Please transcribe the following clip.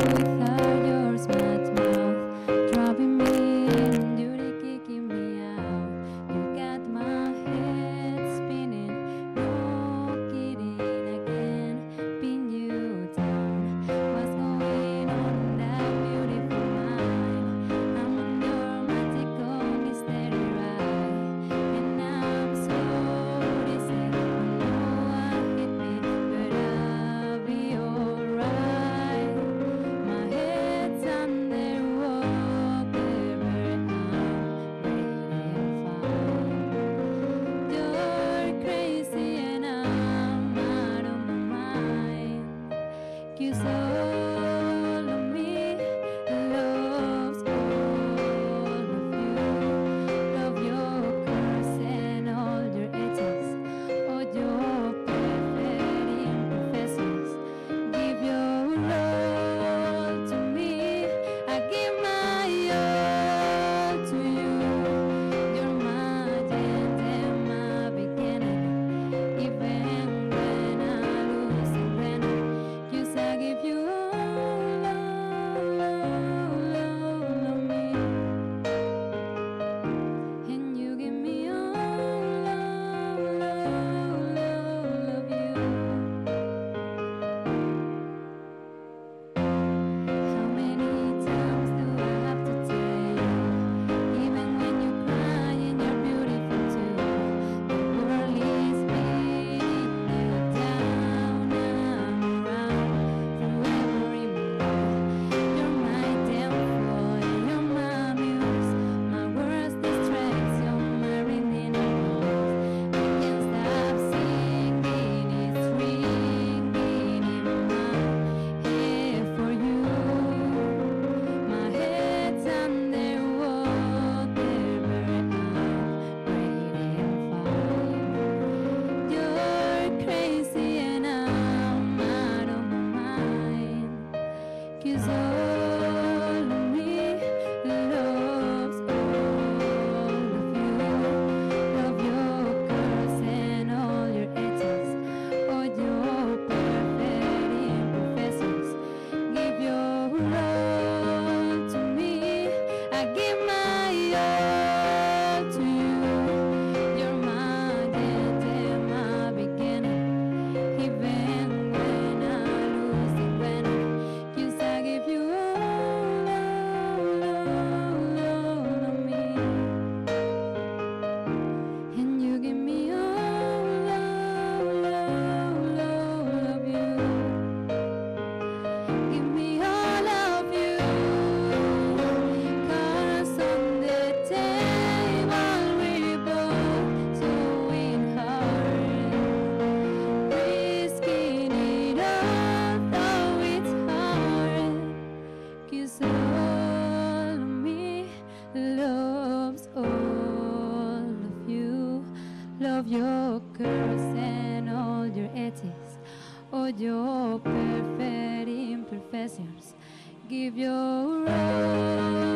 without your smart mouth, dropping me in, duty kicking me out. You got my head spinning, no kidding, I can't pin you down. What's going on that beautiful mind? I'm on your magical mystery ride, and I'm so dizzy. I know I hit me, but I'll be alright. My head's underwater, but I'm really fine. You're crazy and I'm out of my mind. 'Cause all of me loves all of you. Love your curves and all your edges, all your perfect imperfections. Give your all to me, I give my all to you. You're my end and my beginning, even when I lose and when I 'cause I give you all of me, and you give me all of you. How many times do I have to tell you? Even when you cry and you're beautiful too, the world is beating you down. I'm around through every mood. You're my downfall, you're my muse, my worst distraction, my ringing alarms. I can't stop singing, it's ringing in my head for you. My head's underwater, but I'm breathing fine. You're crazy and I'm out of my mind. 'Cause all of me loves all of you. Love your curves and all your edges, all your perfect imperfections. Give your all to me, I give my all to you. You're my end and my beginning, even when I lose and when I 'cause I give you all of me, and you give me all of you. Give me all of you, 'cause on the table we both so in hard, risking it all though it's hard. 'Cause all of me loves all of you. Love your curves and all your edges, all your perfect imperfections. Give your all